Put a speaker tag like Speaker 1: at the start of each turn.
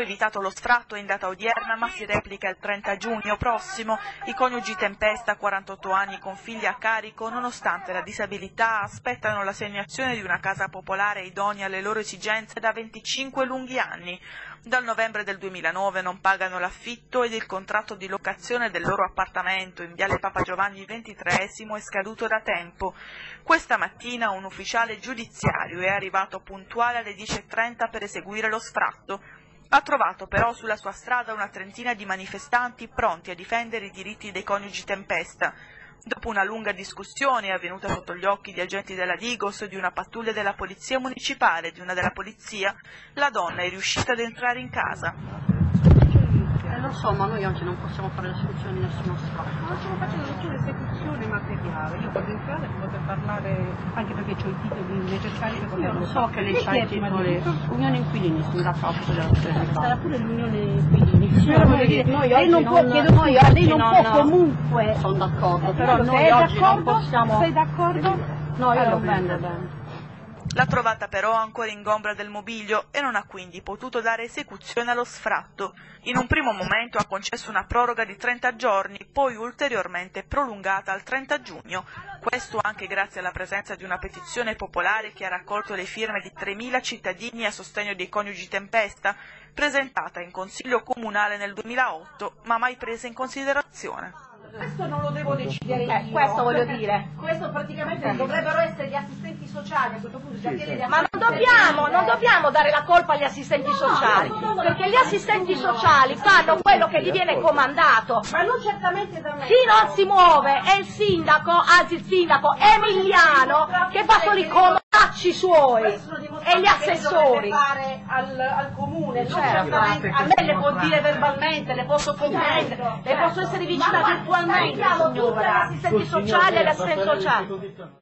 Speaker 1: evitato lo sfratto in data odierna, ma si replica il 30 giugno prossimo. I coniugi Tempesta, 48 anni con figli a carico, nonostante la disabilità, aspettano l'assegnazione di una casa popolare idonea alle loro esigenze da 25 lunghi anni. Dal novembre del 2009 non pagano l'affitto ed il contratto di locazione del loro appartamento in Viale Papa Giovanni XXIII è scaduto da tempo. Questa mattina un ufficiale giudiziario è arrivato puntuale alle 10:30 per eseguire lo sfratto. Ha trovato però sulla sua strada una trentina di manifestanti pronti a difendere i diritti dei coniugi Tempesta. Dopo una lunga discussione avvenuta sotto gli occhi di agenti della Digos, di una pattuglia della Polizia Municipale e di una della Polizia, la donna è riuscita ad entrare in casa.
Speaker 2: Lo so, ma noi oggi non possiamo fare l'esecuzione di nessuno sfratto.
Speaker 3: Ma stiamo facendo solo esecuzione materiale, io posso entrare per poter parlare, anche perché ho i titoli necessari per poter...
Speaker 2: Lo so che lei c'ha i titoli, Unione Inquilini, sindacato della Regione.
Speaker 3: Sarà pure l'Unione Inquilini.
Speaker 2: Signora, voglio dire, noi
Speaker 3: lei non può, lei non può comunque...
Speaker 2: Sono d'accordo, però noi
Speaker 3: sei
Speaker 2: oggi non
Speaker 3: d'accordo?
Speaker 2: possiamo...
Speaker 3: Sei d'accordo?
Speaker 2: No, io lo prendo bene.
Speaker 1: L'ha trovata però ancora ingombra del mobilio e non ha quindi potuto dare esecuzione allo sfratto. In un primo momento ha concesso una proroga di 30 giorni, poi ulteriormente prolungata al 30 giugno. Questo anche grazie alla presenza di una petizione popolare che ha raccolto le firme di 3.000 cittadini a sostegno dei coniugi Tempesta, presentata in Consiglio Comunale nel 2008, ma mai presa in considerazione.
Speaker 3: Questo non lo devo decidere io.
Speaker 2: Questo voglio dire.
Speaker 3: Questo praticamente dovrebbero essere gli assistenti sociali a questo punto.
Speaker 4: Ma non dobbiamo dare la colpa agli assistenti sociali, perché gli assistenti sociali fanno quello che gli viene comandato.
Speaker 3: Ma non certamente da me.
Speaker 4: Chi non si muove è il sindaco, anzi il sindaco Emiliano, che fa solo i comacci suoi e gli assessori.
Speaker 3: Fare al comune, non
Speaker 4: Certo.
Speaker 3: certamente
Speaker 4: A me le può dire verbalmente, le posso comprendere, le posso essere vicina virtualmente,
Speaker 3: signora.
Speaker 4: agli assistenti sociali e agli assistenti sociali.